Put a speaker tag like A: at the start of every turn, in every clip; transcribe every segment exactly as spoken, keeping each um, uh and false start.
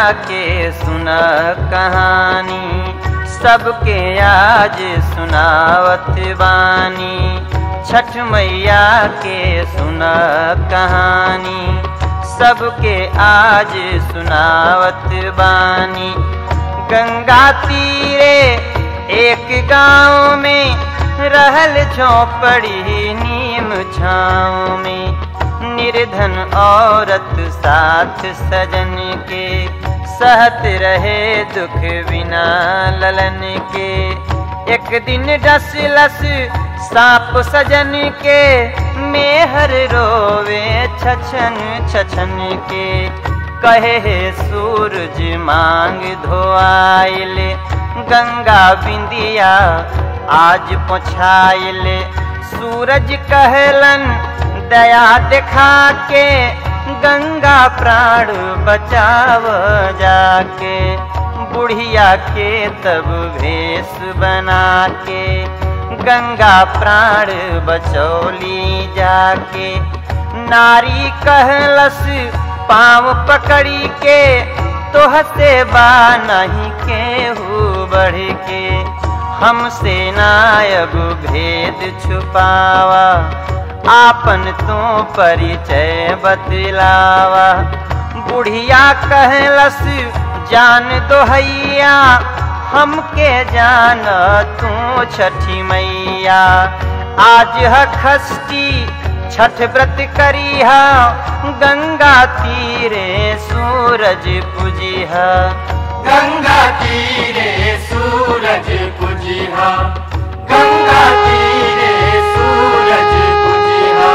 A: के सुना कहानी, सबके आज सुनावत बानी। छठ मैया के सुना कहानी, सबके आज सुनावत बानी। गंगा तीरे एक गांव में रहल झोपड़ी नीम छाँव में। निर्धन औरत साथ सजन के, सहत रहे दुख बिना ललन के। एक दिन डसलस सांप सजन के, मेहर रोवे छछन छछन के। कहे सूरज मांग धोआइल, गंगा बिंदिया आज पोछाइल। सूरज कहलन दया दिखा के, गंगा प्राण बचाव जाके। बुढ़िया के तब भेष बना के, गंगा प्राण बचौली जाके। नारी कहलस पाँव पकड़ी के, तोहसे बा नहीं केहू बढ़ के। हमसे नायब भेद छुपावा, आपन तो परिचय बतलावा। बुढ़िया कहलस जान दोहैया, हमके जान तू छठी मैया। आज है खष्टी छठ व्रत करिहा, गंगा तीरे सूरज पूजिहा।
B: गंगा तीरे सूरज पूजिहा, गंगा तीरे सूरज पूजिहा।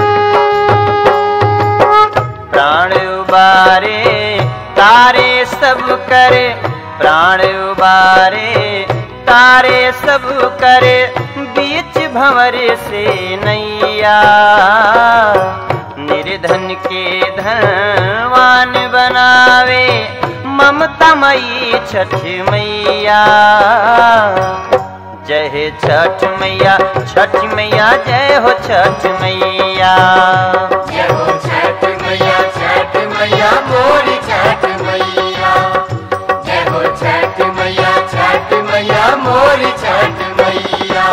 A: प्राण उबारे तारे सब करे, प्राण उबारे तारे सब करे। बीच भंवर से नैया, निर्धन के धनवान बनावे। ममता मई छठ मैया, जय हे छठ मैया, छठ मैया जय हो छठ मैया।
B: जय हो छठ मैया, छठ मैया मोरी छठ मैया। जय हो छठ मैया, छठ मैया मोरी छठ मैया।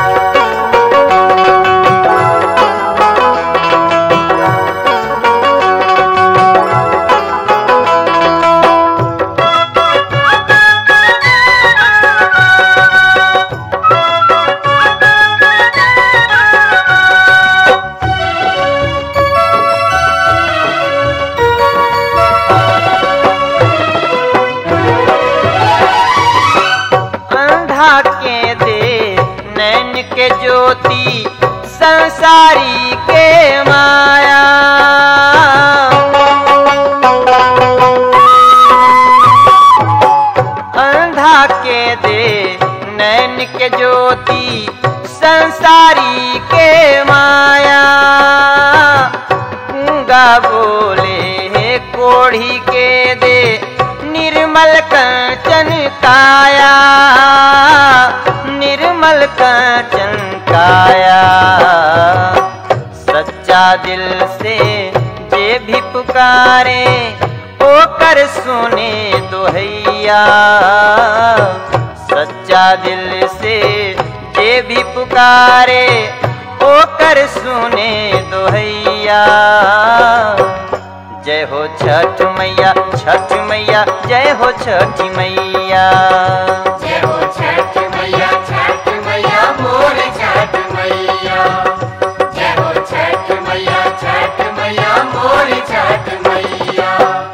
A: ज्योति संसारी के माया। अंधा के दे नैन के ज्योति संसारी के माया। गूंगा बोले हे कोढ़ी के दे निर्मल कंचन काया। निर्मल कंचन काया। सच्चा दिल से जे भी पुकारे ओ कर सुने दोहैया। सच्चा दिल से जे भी पुकारे ओ कर सुने दोहैया। जय हो छठ मैया, छठ मैया जय हो छठ मैया।
B: जय हो छठ मैया, छठ मैया मोर छठ मैया। जय हो छठ मैया, छठ मैया मोर छठ मैया।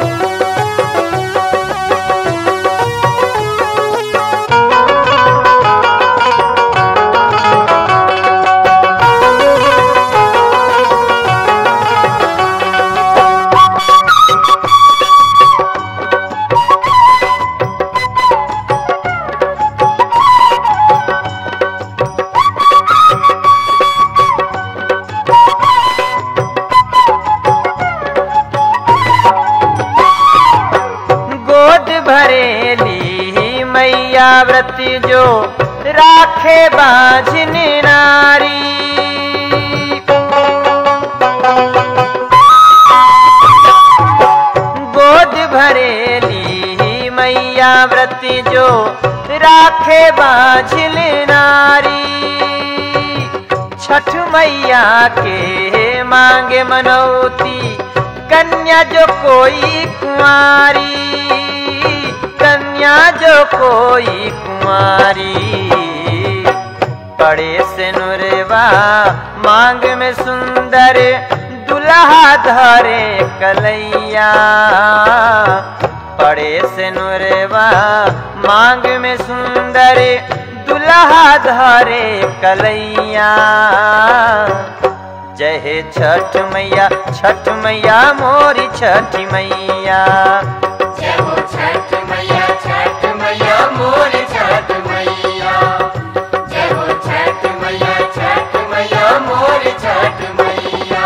A: भरेली मैया व्रत जो राखे बाझिन नारी। गोद भरेली राखे बाझिल नारी, छठ मैया के मांगे मनौती, कन्या जो कोई कुंवारी, कन्या जो कोई कुंवारी। पड़े से नुरवा मांग में सुंदर, दुल्हा धरे कलैया। पड़े से नुरवा मांग में सुंदर, दुल्हा धरे कलैया। जय हे छठ मैया, छठ मैया मोरी छठ मैया।
B: जय हो छठ मैया, छठ मैया मोरी छठ मैया। जय हो छठ मैया, छठ मैया मोरी छठ मैया।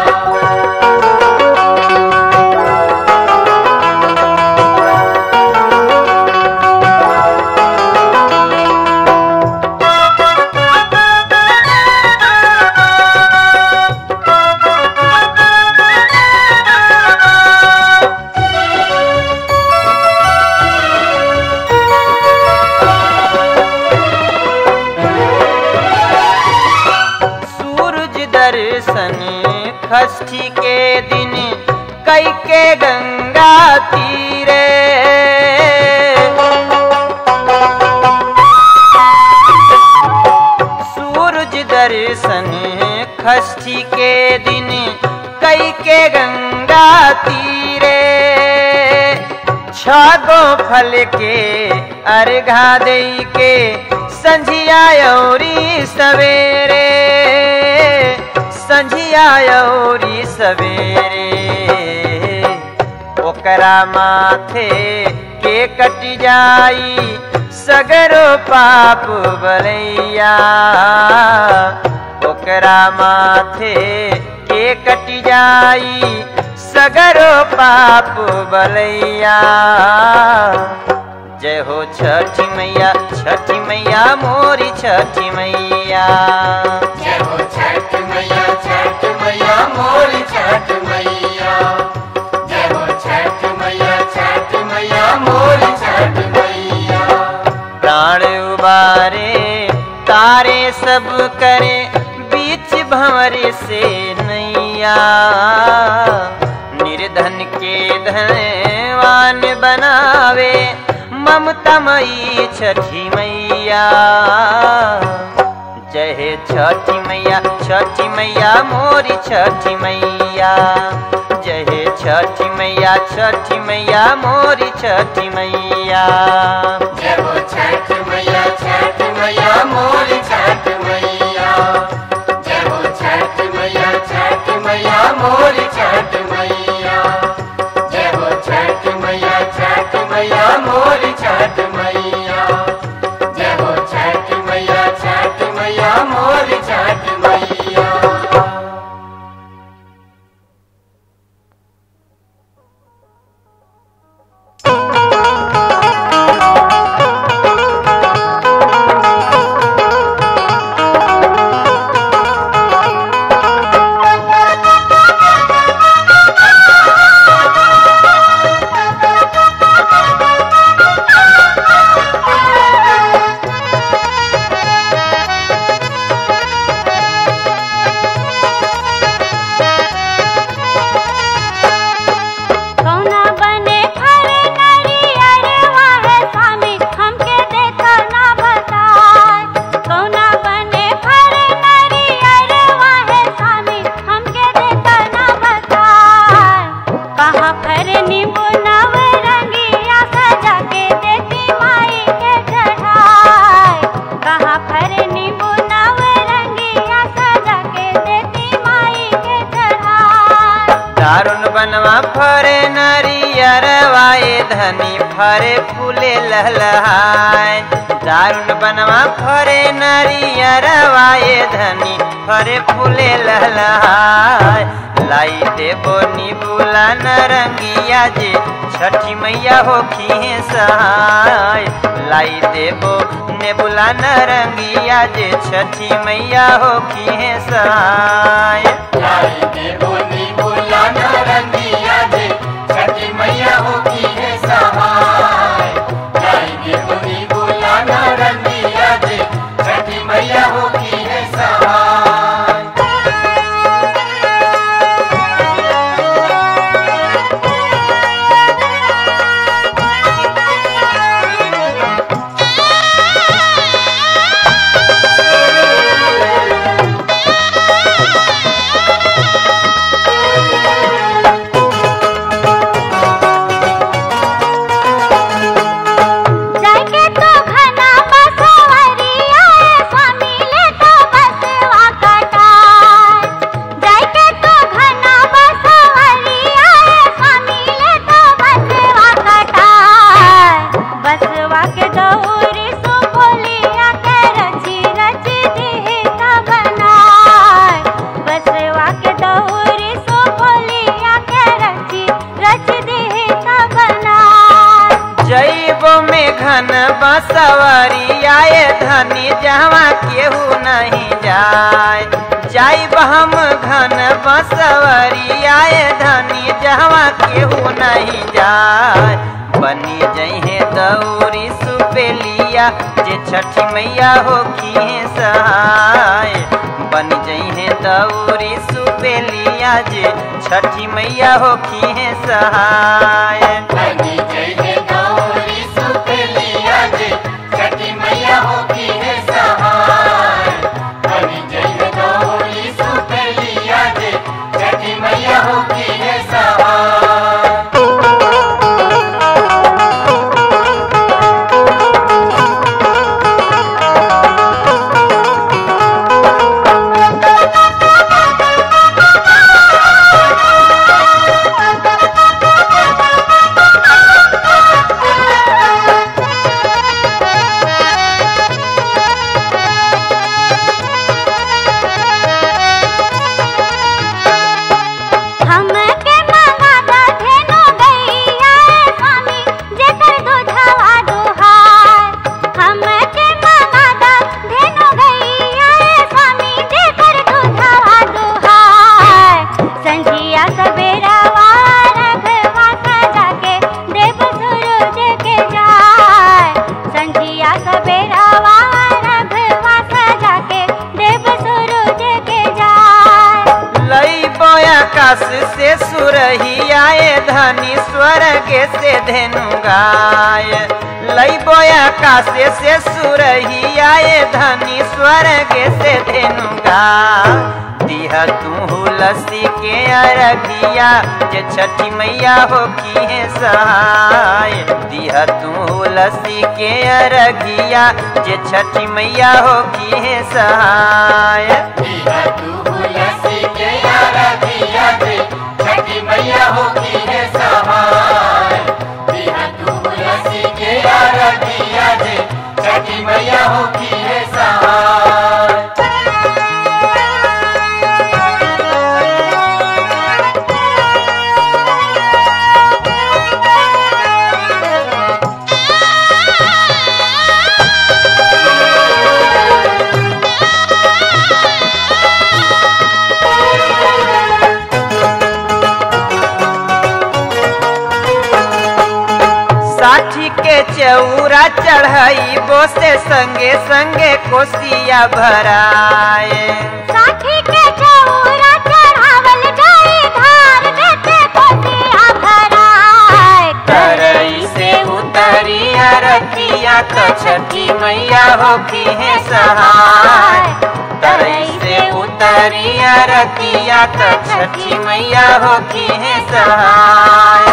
A: षष्ठी के दिन कई के गंगा तीरे, सूरज दर्शन षष्ठी के दिन कई के गंगा तीरे। छागो फल के अर्घा दई के, संझिया औरी सवेरे, संझिया औरी सवेरे। ओकरा माथे के कट जाई सगरो पाप बलैया। ओकरा माथे के कट जाई सगरो पाप बलैया। जय हो छठी मैया, छठी मैया मोरी छठी मैया।
B: जय हो छठ मैया, छठ मैया मोरी छठ मैया। जय हो छठ मैया, छठ मैया मोरी छठ मैया।
A: प्राण उबारे तारे सब करे, बीच भंवर से नैया। निर्धन के धनवान बनावे, ममता मई छठी मैया। जय हे छठी मैया, छठी मैया मोरी छठी मैया। जय हे छठी मैया, छठी मैया मोरी छठी मैया।
B: जय हो छठ मैया, छठ मैया मोरी छठ मैया। जय हो छठ मैया, छठ मैया मोरी छठ मैया। जय हो छठ मैया, छठ मैया मोरी छठ मैया। जय हो छठ मैया, छठ मैया मोरी छठ मैया।
A: बनवा फरे नरियरवाए धनी फरे फूले लहलहाय। दारुण बनवा फरे नरियरवाए धनी फरे फूले लहलहाय। लाई देबो निबुला नरंगिया जे छठी मैया होखी है सहाय। लाई देबो नेबुला नरंगिया जे छठी मैया होखी है सहाय।
B: लाई देबो निबुला नरंगिया जे छठी मैया होखी है सहाय। लाई देबो निबुला नरंगिया
A: घन बसवरी आए धनी जहवा केहू नहीं जाए। जाइब हम घन बसवरी आए धनी जहवा केहू नहीं जाए। बनी जइहे दौरी सुपेलिया जे छठी मैया होखी सहाय। बन जइहे दौरी सुपेलिया जे छठी मैया होखी सहाय।
B: बनी जइहे दौरी सुपेलिया जे छठी मैया होखी सहाय। बनी जइहे दौरी सुपेलिया जे छठी मैया होखी सहाय।
A: आकाश से सुरही आए धनी स्वर्ग से धेनु गाय। लैबो आकाश से सुरही आए धनी स्वर्ग से धेनु गाय। दिहा तू लस्सी के अरगिया जे छठी मैया होखी सहाय। दिहा तू लस्सी के अरगिया जे छठी मैया होखी सहाय।
B: दिहा तू लस्सी के अरगिया जे छठी मैया होखी सहाय। दिहा तू लस्सी के अरगिया जे छठी मैया होखी सहाय।
A: साठी के चौरा चढ़ाई बोसे संगे संगे कोसिया भराए।
C: साठी के चौरा चढ़ावल जाई धार देते कोसिया भराए।
A: तरई से उतरी अरतिया क छठी मैया होखी सहाय। तरई से उतरी अरतिया क छठी मैया होखी सहाय।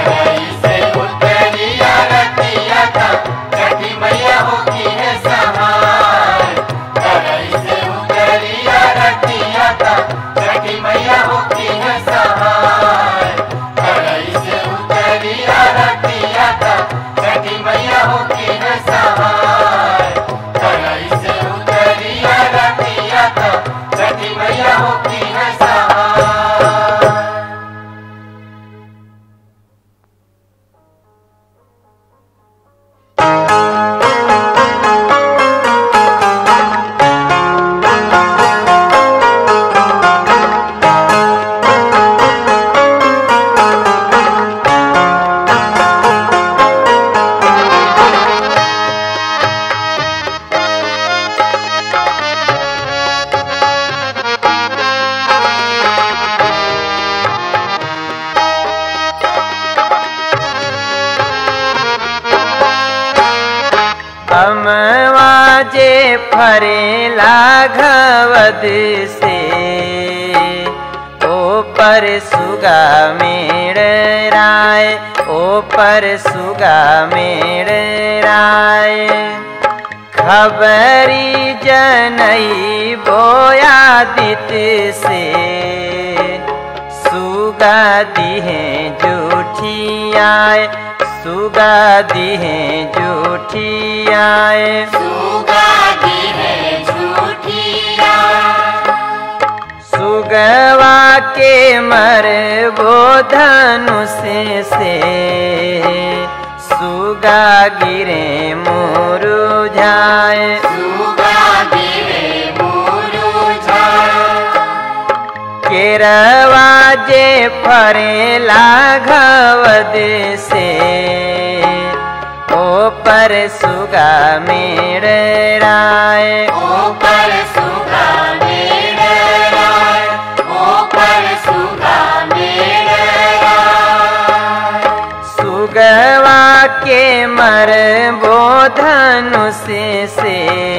B: छठी मैया होखी सहाय। तरई से उतरी अरतिया का छठी मैया होखी सहाय। तरई से उतरी अरतिया का छठी मैया होखी सहाय। तरई से उतरी अरतिया का छठी मैया होखी सहाय।
A: अमवाजे फरेला घवद से ओ पर सुगा मेड़ राय। ओ पर सुगा मेड़ राय। खबरी जनई बोयादित से सुगा दिहे जूठी आए। सुगा दिहे जूठी आए।
B: सुगा दिहे जूठी आए।
A: सुगवा के मर वो धनुष से सुग सुगा गिरे मुरुझाए
B: सुगा गिरे मुरुझाए
A: केरवा जे फरेला घवद से ओ पर सुगा मेड़राए
B: ऊपर सुगा मेड़राए ऊपर सुगा मेड़राए
A: सुगवा के मर धनुष से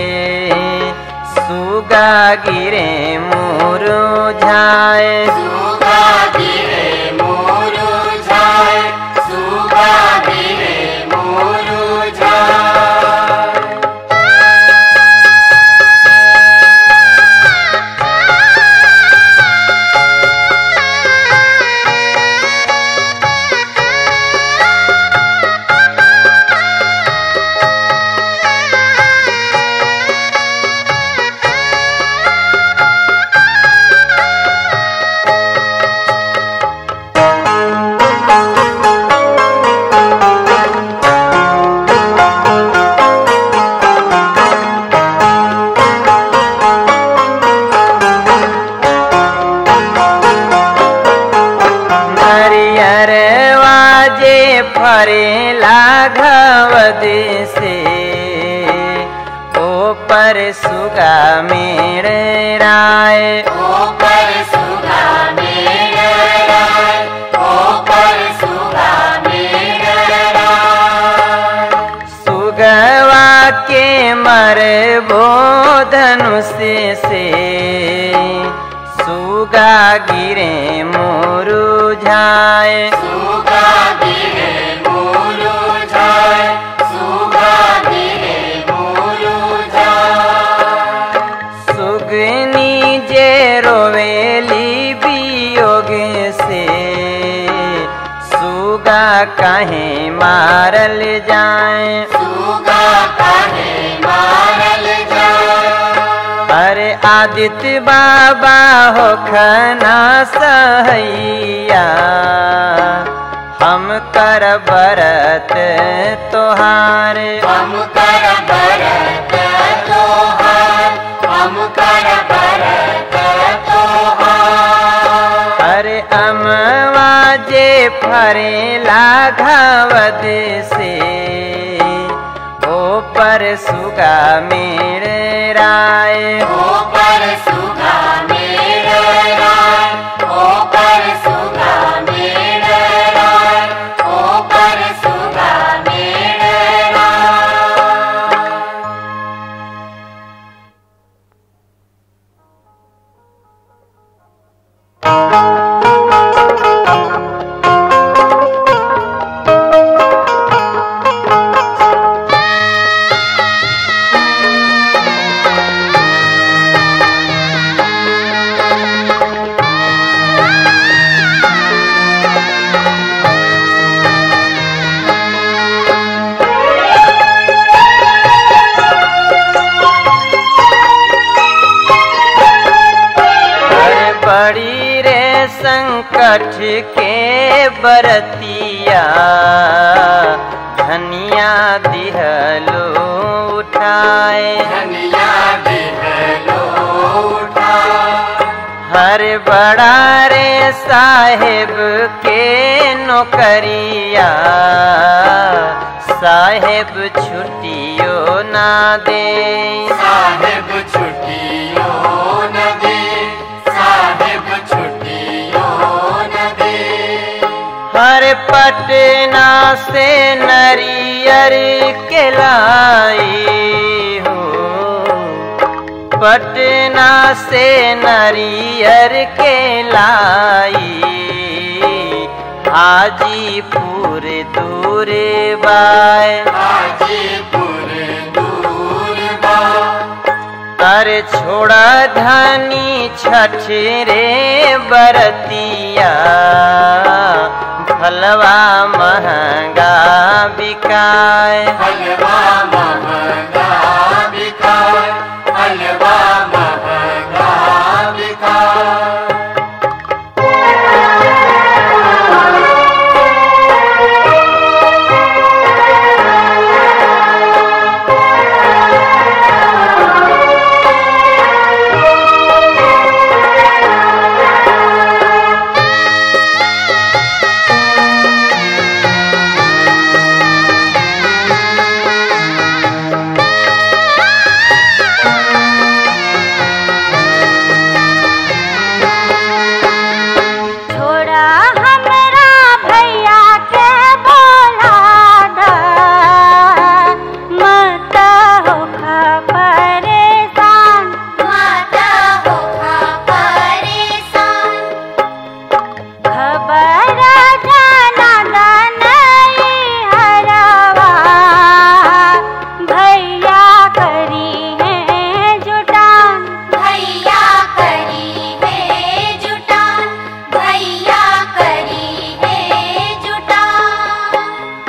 A: सुगा गिरे मुरुझाए
B: सुगा गिरे मुरुझाए सुगा गिरे मुरुझाए
A: फरेला घवद से ओ पर सुगा मेड़राए
B: ऊपर सुगा मेड़राए ऊपर सुगा मेड़राए
A: सुगवा के मर धनुष से सुगा गिरे मुरुझाए
B: सुगा गिरे मुरुझाए सुगा गिरे मुरुझाए
A: सुगनी जे रोवेली वियोग से सुगा काहे मारल जाए
B: सुगा काहे मारल जाए
A: अरे आदित्य बाबा हो खना सहैया हम कर बरत तोहार
B: हम कर बरत तोहार हम कर बरत तोहार
A: अरे अमवा जे फरेला घवद से ओ पर सुगा मेड़राए
B: ऊपर सुगा मेड़राए ऊपर सुगा मेड़राए ऊपर सुगा मेड़राए
A: बड़ी रे संकट के बरतिया धनिया दिहलो उठाए
B: धनिया दिहलो उठाए
A: हर बड़ा रे साहेब के नौकरिया साहेब छुट्टियो ना दे
B: साहेब छुट्टियों न दे साहेब छुट्टियों न दे
A: हर पटना से नरियर के लाई हो पटना से नरियर के लाई हाजीपुर दूर बाय
B: हाजीपुर दूर बा
A: अरे छोड़ा धनी छठ रे बरतिया फलवा महंगा बिकाए
B: हलवा महंगा बिकाए हलवा महंगा बिकाए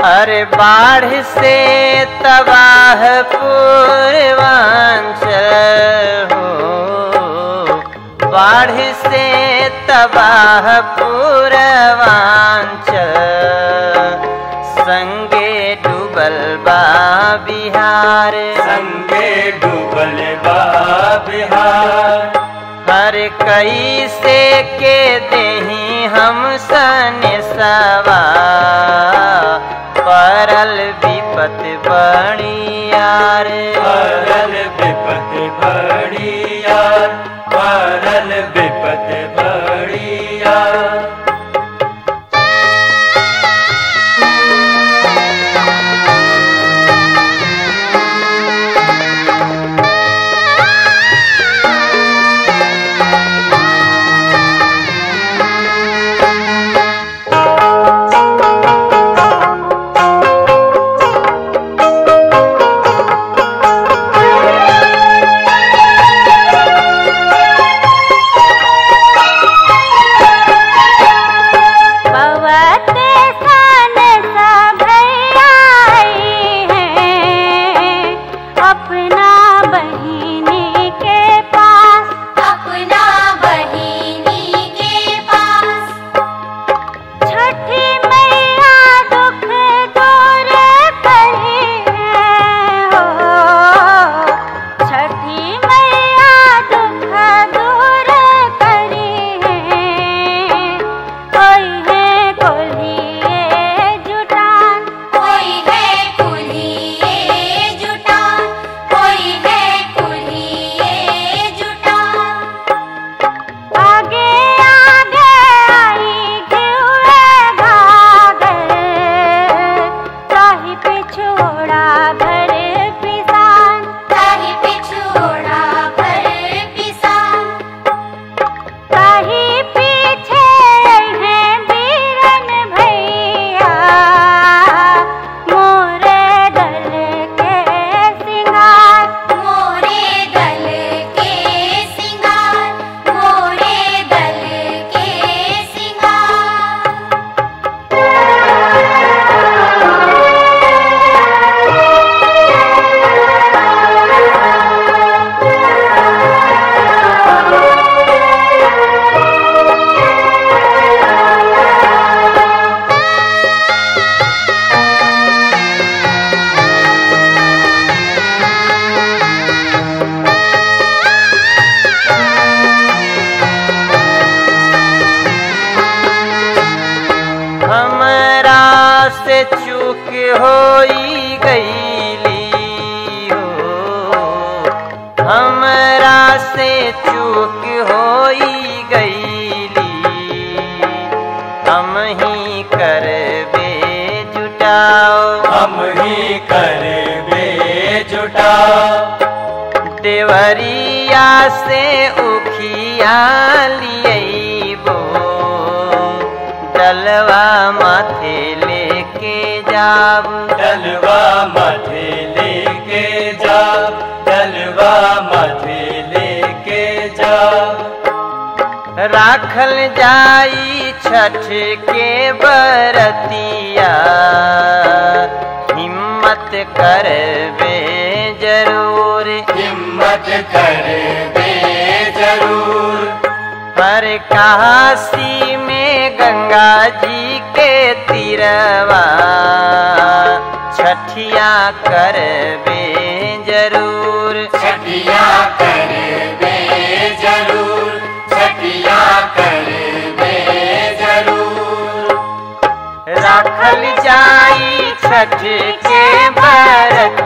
A: अरे बाढ़ से तबाह पूर्वांचल हो, बाढ़ से तबाह पूर्वांचल, संगे डूबल बा बिहार,
D: संगे डूबल बा बिहार।
A: हर कई से के देही हम सने सवा, परल विपत बड़ियार,
D: परल विपत बड़ियार, परल विपत बड़ियार।
A: से चूक होई गईली हो, हमरा से चूक होई गईली, हम ही करबे जुटाओ,
D: हम ही करबे जुटाओ।
A: देवरिया से उखिया लियबो, डलवा माथे लेके जाब,
D: डलवा माथे लेके जाब, डलवा माथे लेके जाब।
A: राखल जाई छठ के बरतिया, हिम्मत करबे जरूर,
D: हिम्मत करबे जरूर।
A: हर काशी में गंगा जी के तीरवा, छठिया करबे जरूर,
B: छठिया करबे जरूर, छठिया करबे जरूर।
A: राखल जाई छठ के बरत